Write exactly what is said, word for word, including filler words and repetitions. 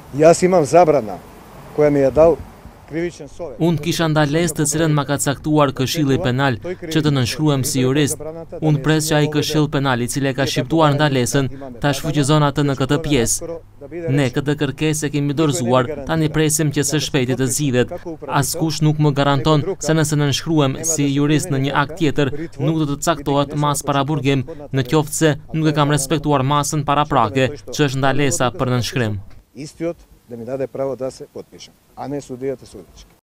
Jas imam zabrana koja mi je dal krivični sovjet. Unë kisha ndalesë të cilën ma ka caktuar Këshilli Penal që të nënshkruhem si jurist. Unë pres që ai Këshill Penal i cili e ka shqiptuar ndalesën ta shfuqizon atë në këtë pjesë. Ne këtë kërkesë e kemi dorëzuar, tani presim që së shpejti të zgjidhet. Askush nuk më garanton se nëse nënshkruhem si jurist në një akt tjetër, nuk do të caktohet mas para burgim, në qoftë se nuk e kam respektuar masën paraprake, që është ndalesa për nënshkrim. Istiot da mi dade pravo da se potpišem, a ne sudijate sudički.